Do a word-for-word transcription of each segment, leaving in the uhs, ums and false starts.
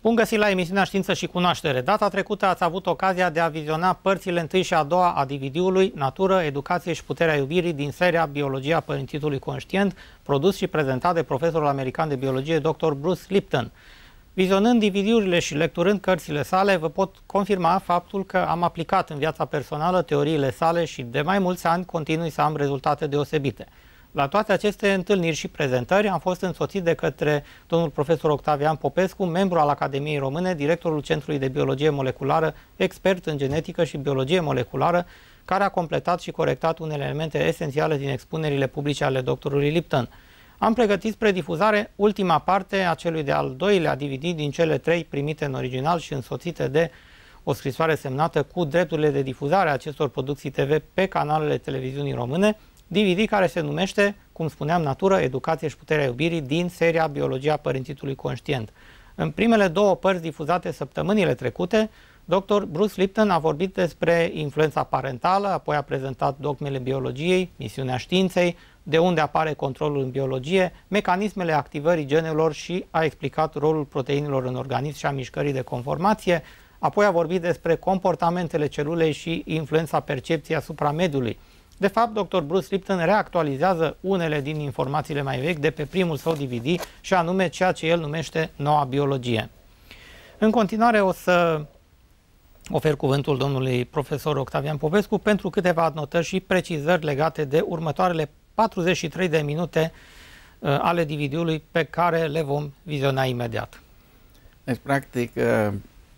Bun găsit la emisiunea Știință și Cunoaștere. Data trecută ați avut ocazia de a viziona părțile întâi și a doua a D V D-ului Natură, Educație și Puterea Iubirii din seria Biologia Părintitului Conștient, produs și prezentat de profesorul american de biologie doctor Bruce Lipton. Vizionând D V D-urile și lecturând cărțile sale, vă pot confirma faptul că am aplicat în viața personală teoriile sale și de mai mulți ani continui să am rezultate deosebite. La toate aceste întâlniri și prezentări am fost însoțit de către domnul profesor Octavian Popescu, membru al Academiei Române, directorul Centrului de Biologie Moleculară, expert în genetică și biologie moleculară, care a completat și corectat unele elemente esențiale din expunerile publice ale doctorului Lipton. Am pregătit spre difuzare ultima parte a celui de-al doilea D V D din cele trei primite în original și însoțite de o scrisoare semnată cu drepturile de difuzare a acestor producții T V pe canalele televiziunii române, D V D care se numește, cum spuneam, Natură, Educație și Puterea Iubirii din seria Biologia Părintitului Conștient. În primele două părți difuzate săptămânile trecute, doctor Bruce Lipton a vorbit despre influența parentală, apoi a prezentat dogmele biologiei, misiunea științei, de unde apare controlul în biologie, mecanismele activării genelor și a explicat rolul proteinelor în organism și a mișcării de conformație, apoi a vorbit despre comportamentele celulei și influența percepției asupra mediului. De fapt, doctor Bruce Lipton reactualizează unele din informațiile mai vechi de pe primul său D V D și anume ceea ce el numește noua biologie. În continuare o să ofer cuvântul domnului profesor Octavian Popescu pentru câteva notări și precizări legate de următoarele patruzeci și trei de minute uh, ale D V D-ului pe care le vom viziona imediat. Deci, practic, uh,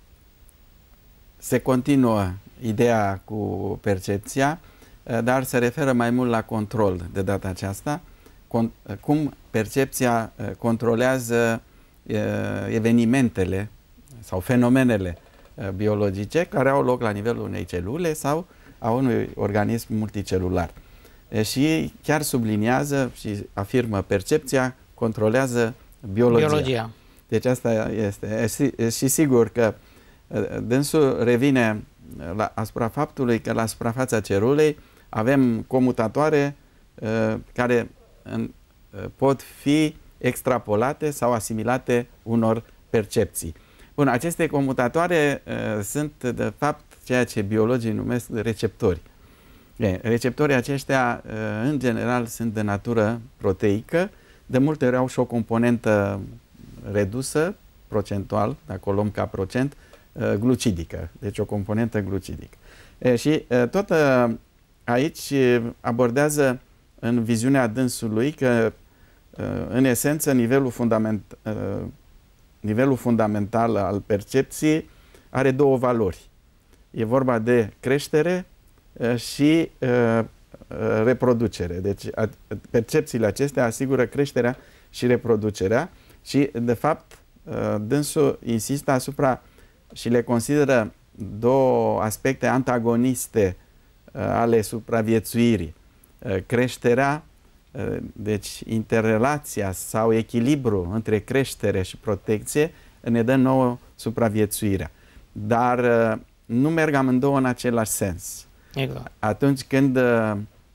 se continuă ideea cu percepția, dar se referă mai mult la control de data aceasta, cum percepția controlează evenimentele sau fenomenele biologice care au loc la nivelul unei celule sau a unui organism multicelular. Și chiar subliniază și afirmă percepția controlează biologia. biologia. Deci asta este. Și sigur că dânsul revine la, asupra faptului că la suprafața celulei avem comutatoare uh, care uh, pot fi extrapolate sau asimilate unor percepții. Bun, aceste comutatoare uh, sunt de fapt ceea ce biologii numesc receptori. E, receptorii aceștia uh, în general sunt de natură proteică, de multe ori au și o componentă redusă, procentual, dacă o luăm ca procent, uh, glucidică, deci o componentă glucidică. E, și uh, tot uh, aici abordează în viziunea dânsului că, în esență, nivelul, fundament, nivelul fundamental al percepției are două valori. E vorba de creștere și reproducere. Deci percepțiile acestea asigură creșterea și reproducerea și, de fapt, dânsul insistă asupra și le consideră două aspecte antagoniste ale supraviețuirii. Creșterea, deci interrelația sau echilibru între creștere și protecție ne dă nouă supraviețuirea. Dar nu merg amândouă în același sens. Exact. Atunci când uh,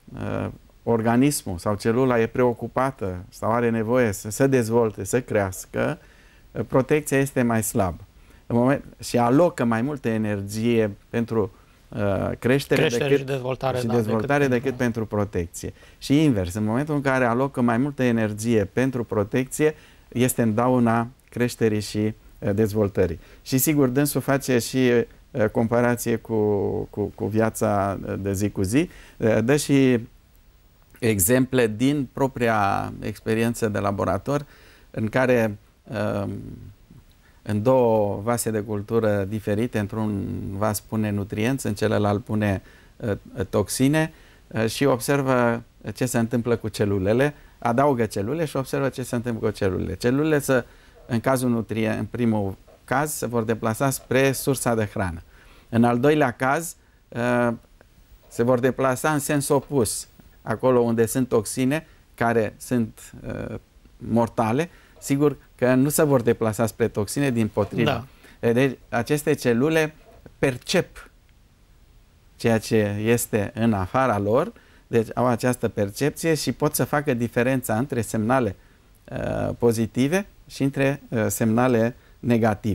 organismul sau celula e preocupată sau are nevoie să se dezvolte, să crească, protecția este mai slabă. În moment, și alocă mai multă energie pentru creștere, creștere decât, și dezvoltare, și da, dezvoltare decât, decât pentru protecție. Și invers, în momentul în care alocă mai multă energie pentru protecție, este în dauna creșterii și dezvoltării. Și sigur, dânsul face și comparație cu, cu, cu viața de zi cu zi, dă și exemple din propria experiență de laborator, în care în două vase de cultură diferite, într-un vas pune nutrienți, în celălalt pune uh, toxine uh, și observă ce se întâmplă cu celulele, adaugă celule și observă ce se întâmplă cu celulele. Celulele, să, în cazul nutrient, în primul caz, se vor deplasa spre sursa de hrană. În al doilea caz, uh, se vor deplasa în sens opus, acolo unde sunt toxine care sunt uh, mortale. Sigur că nu se vor deplasa spre toxine, dimpotrivă. Da. Deci aceste celule percep ceea ce este în afara lor, deci au această percepție și pot să facă diferența între semnale uh, pozitive și între uh, semnale negative.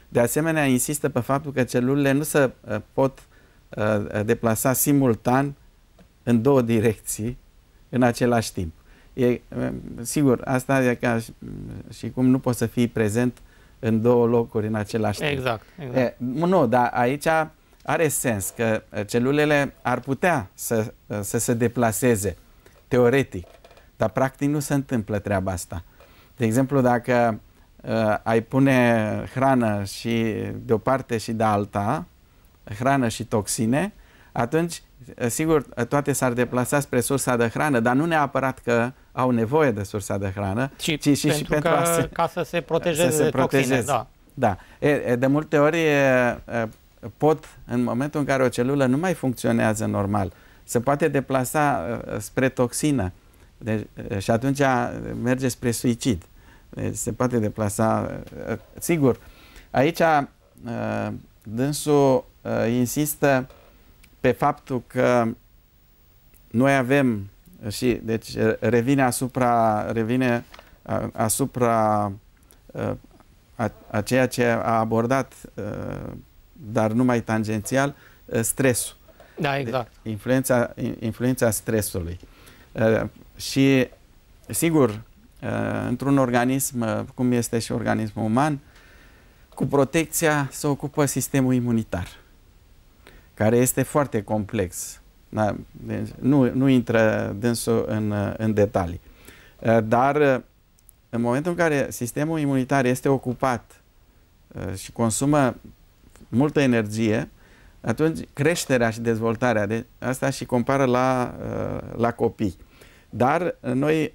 De asemenea, insistă pe faptul că celulele nu se pot deplasa simultan în două direcții în același timp. E, sigur, asta e ca și, și cum nu poți să fii prezent în două locuri în același timp. Exact. exact. E, nu, dar aici are sens că celulele ar putea să, să se deplaseze teoretic, dar practic nu se întâmplă treaba asta. De exemplu, dacă uh, ai pune hrană și de o parte și de alta, hrană și toxine, atunci, sigur, toate s-ar deplasa spre sursa de hrană, dar nu neapărat că au nevoie de sursa de hrană, ci, ci și, pentru și pentru că, a se, ca să se protejeze să se de protejeze. toxine. Da. Da. E, de multe ori e, pot, în momentul în care o celulă nu mai funcționează normal, se poate deplasa spre toxină. Deci, și atunci merge spre suicid. Deci se poate deplasa. Sigur, aici dânsul insistă pe faptul că noi avem și deci revine asupra revine asupra a, a ceea ce a abordat, dar numai tangențial, stresul. Da, exact. Deci, influența, influența stresului. Și, sigur, într-un organism, cum este și organismul uman, cu protecția se ocupă sistemul imunitar, care este foarte complex. Da? Deci nu, nu intră dânsul în, în detalii. Dar, în momentul în care sistemul imunitar este ocupat și consumă multă energie, atunci creșterea și dezvoltarea, de asta și compară la, la copii. Dar noi,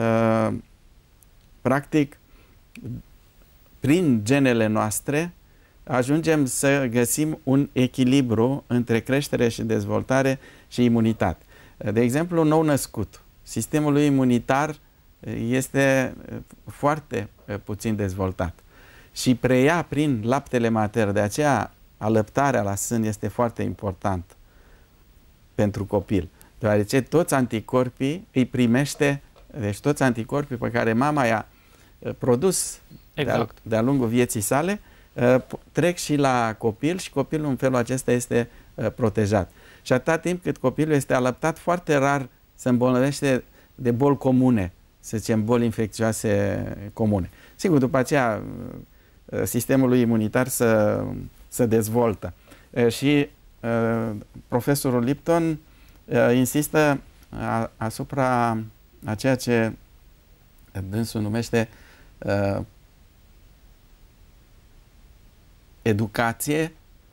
practic, prin genele noastre, ajungem să găsim un echilibru între creștere și dezvoltare și imunitate. De exemplu, nou-născut, sistemul lui imunitar este foarte puțin dezvoltat și preia prin laptele matern. De aceea, alăptarea la sân este foarte important pentru copil, deoarece toți anticorpii îi primește, deci toți anticorpii pe care mama i-a produs exact. de-a lungul vieții sale, trec și la copil și copilul în felul acesta este protejat. Și atâta timp cât copilul este alăptat, foarte rar se îmbolnăvește de boli comune, să zicem boli infecțioase comune. Sigur, după aceea sistemul lui imunitar se, se dezvoltă. Și profesorul Lipton insistă asupra a ceea ce dânsul numește educație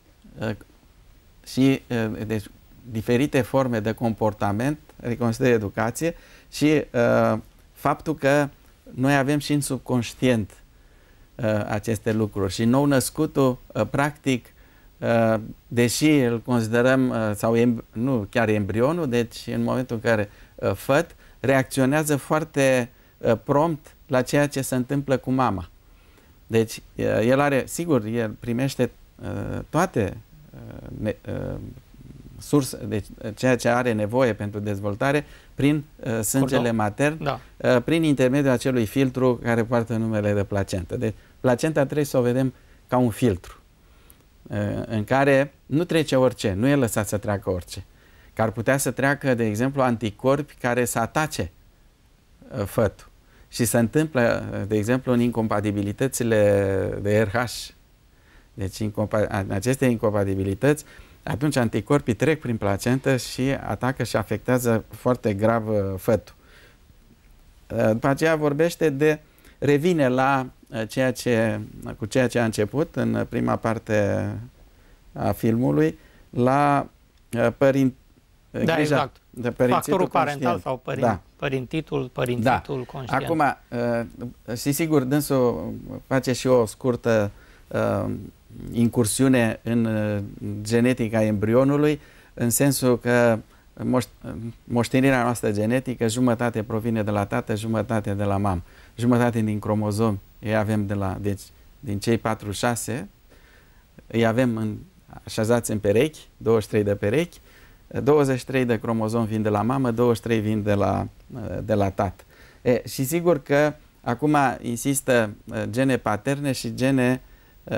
și deci, diferite forme de comportament, reconsider educație și uh, faptul că noi avem și în subconștient uh, aceste lucruri și nou-născutul, uh, practic, uh, deși îl considerăm, uh, sau em nu chiar embrionul, deci în momentul în care uh, făt, reacționează foarte uh, prompt la ceea ce se întâmplă cu mama. Deci, uh, el are, sigur, el primește uh, toate uh, ne, uh, surse, deci ceea ce are nevoie pentru dezvoltare prin uh, sângele Cordon. matern, da. uh, prin intermediul acelui filtru care poartă numele de placentă. Deci placenta trebuie să o vedem ca un filtru uh, în care nu trece orice, nu e lăsat să treacă orice. Că ar putea să treacă, de exemplu, anticorpi care să atace uh, fătul. Și se întâmplă, de exemplu, în incompatibilitățile de R H. Deci în aceste incompatibilități, atunci anticorpii trec prin placentă și atacă și afectează foarte grav fătul. După aceea vorbește de, revine la ceea ce, cu ceea ce a început în prima parte a filmului, la părint, da, exact. de factorul parental conștient. sau părin, da. părintitul, părințitul da. conștient. Acum, și sigur, dânsul face și o scurtă incursiune în genetica embrionului, în sensul că moș moștenirea noastră genetică, jumătate provine de la tată, jumătate de la mamă. Jumătate din cromozomi îi avem de la, deci din cei patruzeci și șase, îi avem în, așezați în perechi, douăzeci și trei de perechi, douăzeci și trei de cromozomi vin de la mamă, douăzeci și trei vin de la, de la tată. E, și sigur că acum insistă gene paterne și gene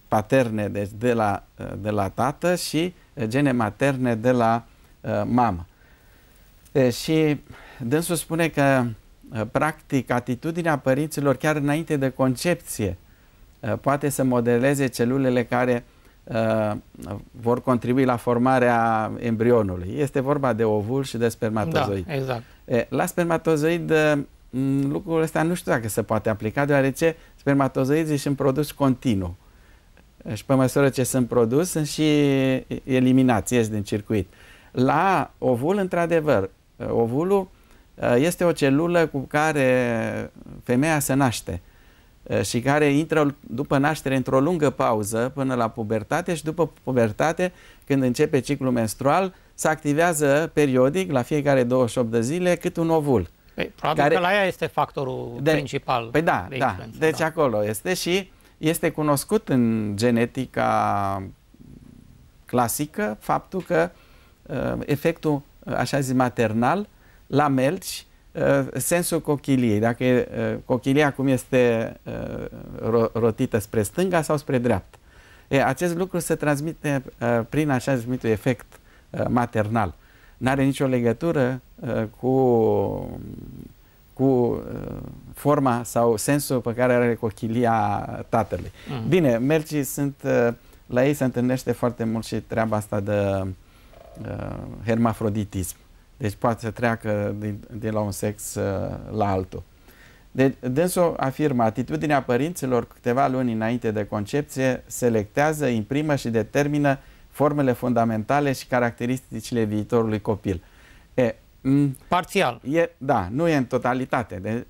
paterne, deci de la, de la tată, și gene materne de la uh, mamă. E, și dânsul spune că uh, practic atitudinea părinților chiar înainte de concepție uh, poate să modeleze celulele care uh, vor contribui la formarea embrionului. Este vorba de ovul și de spermatozoid. Da, exact. E, la spermatozoid uh, lucrul ăsta nu știu dacă se poate aplica, deoarece spermatozoizii sunt produs continuu. Și pe măsură ce sunt produs, sunt și eliminați, ies din circuit. La ovul, într-adevăr, ovulul este o celulă cu care femeia se naște și care intră după naștere într-o lungă pauză până la pubertate și după pubertate, când începe ciclul menstrual, se activează periodic, la fiecare douăzeci și opt de zile, cât un ovul. Păi, probabil care... că la ea este factorul de... principal. Păi da, de da. Deci da. acolo este și este cunoscut în genetica clasică faptul că uh, efectul, așa zis, maternal la melci, uh, sensul cochiliei, dacă e, uh, cochilia cum este uh, rotită spre stânga sau spre dreapta. E, acest lucru se transmite uh, prin așa numitul efect uh, maternal. N-are nicio legătură uh, cu cu uh, forma sau sensul pe care are cochilia tatălui. Mm. Bine, melcii sunt, uh, la ei se întâlnește foarte mult și treaba asta de uh, hermafroditism. Deci poate să treacă din, de la un sex uh, la altul. Deci, dânsul afirmă, atitudinea părinților câteva luni înainte de concepție selectează, imprimă și determină formele fundamentale și caracteristicile viitorului copil. E, Parțial. E, da, nu e în totalitate. De,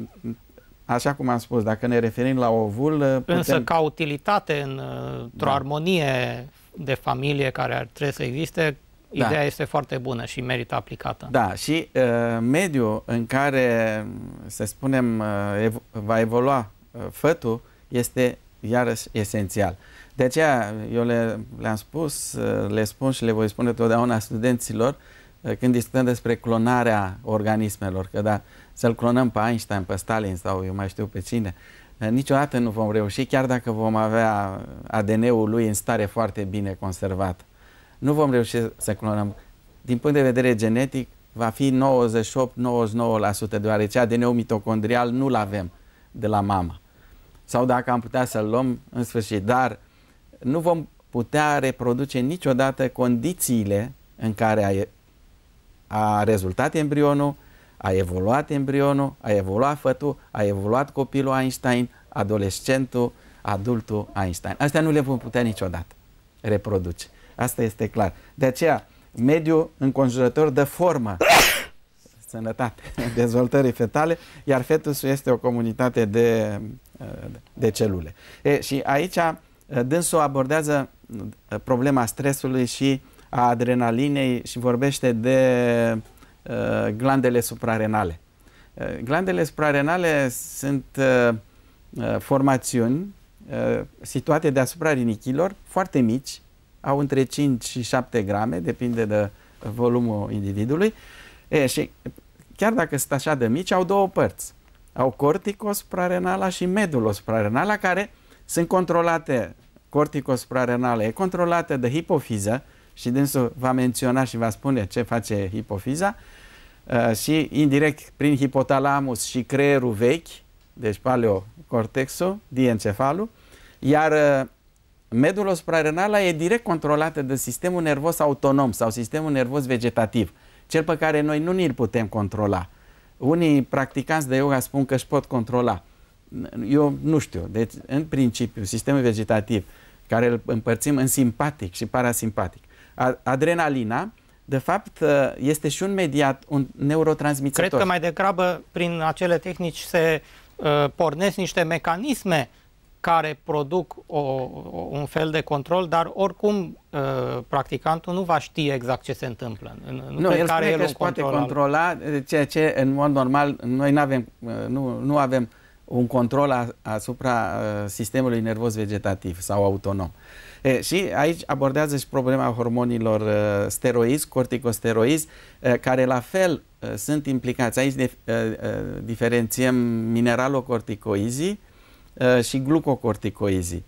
așa cum am spus, dacă ne referim la ovul... Putem... Însă ca utilitate într-o da. armonie de familie care ar trebui să existe, da. ideea este foarte bună și merită aplicată. Da, și uh, mediul în care, să spunem, uh, ev va evolua uh, fătul este iarăși esențial. De aceea eu le, le-am spus, uh, le spun și le voi spune totdeauna studenților când discutăm despre clonarea organismelor, că da, să-l clonăm pe Einstein, pe Stalin sau eu mai știu pe cine, niciodată nu vom reuși, chiar dacă vom avea A D N-ul lui în stare foarte bine conservat. Nu vom reuși să clonăm. Din punct de vedere genetic, va fi nouăzeci și opt nouăzeci și nouă la sută, deoarece A D N-ul mitocondrial nu-l avem de la mamă. Sau dacă am putea să-l luăm, în sfârșit, dar nu vom putea reproduce niciodată condițiile în care a a rezultat embrionul, a evoluat embrionul, a evoluat fătul, a evoluat copilul Einstein, adolescentul, adultul Einstein. Astea nu le vom putea niciodată reproduce. Asta este clar. De aceea, mediul înconjurător dă formă, sănătate, dezvoltării fetale, iar fetusul este o comunitate de, de celule. E, și aici dânsul abordează problema stresului și a adrenalinei și vorbește de uh, glandele suprarenale. Uh, glandele suprarenale sunt uh, uh, formațiuni uh, situate deasupra rinichilor, foarte mici, au între cinci și șapte grame, depinde de volumul individului. E, și chiar dacă sunt așa de mici, au două părți. Au corticosuprarenala și medulosuprarenala, care sunt controlate, corticosuprarenala e controlată de hipofiză, și dânsul va menționa și va spune ce face hipofiza, uh, și indirect prin hipotalamus și creierul vechi, deci paleocortexul, diencefalul, iar uh, medula suprarenală e direct controlată de sistemul nervos autonom sau sistemul nervos vegetativ, cel pe care noi nu ni-l putem controla. Unii practicanți de yoga spun că își pot controla. Eu nu știu. Deci, în principiu, sistemul vegetativ, care îl împărțim în simpatic și parasimpatic. Adrenalina, de fapt, este și un mediat, un neurotransmițător. Cred că mai degrabă, prin acele tehnici, se uh, pornesc niște mecanisme care produc o, o, un fel de control, dar oricum uh, practicantul nu va ști exact ce se întâmplă. Nu, nu el spune că își poate controla, al... ceea ce în mod normal noi n-avem, nu, nu avem un control a, asupra uh, sistemului nervos vegetativ sau autonom. E, și aici abordează și problema hormonilor uh, steroizi, corticosteroizi, uh, care la fel uh, sunt implicați. Aici de, uh, uh, diferențiem mineralocorticoizii uh, și glucocorticoizii.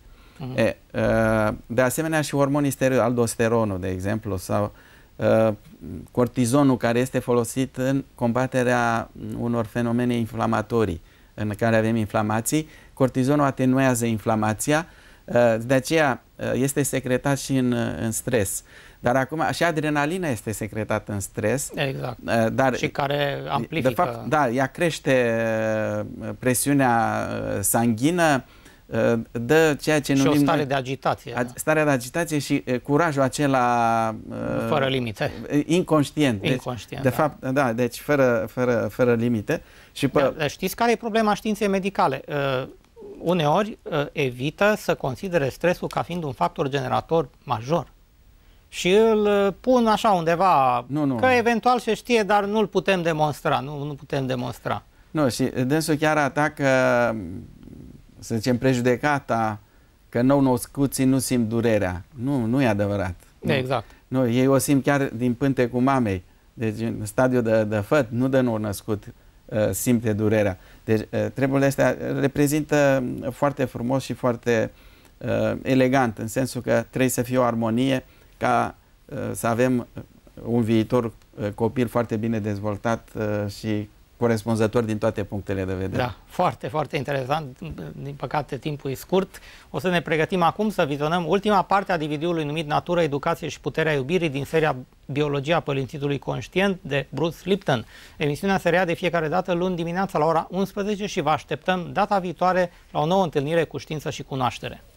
Uh-huh. E, de asemenea și hormonii steroidi, aldosteronul, de exemplu, sau cortizonul, care este folosit în combaterea unor fenomene inflamatorii, în care avem inflamații. Cortizonul atenuează inflamația, de aceea este secretat și în, în stres. Dar acum și adrenalina este secretată în stres. Exact. Dar, și care amplifică. De fapt, da, ea crește presiunea sanghină, dă ceea ce și numim... o stare de agitație. Starea de agitație și curajul acela... Fără limite. Inconștient. Inconștient, deci, de da. fapt, da, deci fără, fără, fără limite. Și pe... da, știți care e problema științei medicale? Uh, uneori uh, evită să considere stresul ca fiind un factor generator major. Și îl pun așa undeva, nu, nu. că eventual se știe, dar nu-l putem demonstra. Nu, nu putem demonstra. Nu, și dânsul chiar atacă, să zicem, prejudecata că nou-născuții nu simt durerea. Nu, nu e adevărat. Nu. Exact. Nu, ei o simt chiar din pântecul mamei. Deci în stadiul de, de făt, nu de nou-născut, uh, simte durerea. Deci uh, treburile astea reprezintă foarte frumos și foarte uh, elegant, în sensul că trebuie să fie o armonie ca uh, să avem un viitor uh, copil foarte bine dezvoltat uh, și corespunzător din toate punctele de vedere. Da, foarte, foarte interesant. Din păcate, timpul e scurt. O să ne pregătim acum să vizionăm ultima parte a D V D-ului numit Natură, Educație și Puterea Iubirii din seria Biologia Părințitului Conștient de Bruce Lipton. Emisiunea se reia de fiecare dată luni dimineața la ora unsprezece și vă așteptăm data viitoare la o nouă întâlnire cu știință și cunoaștere.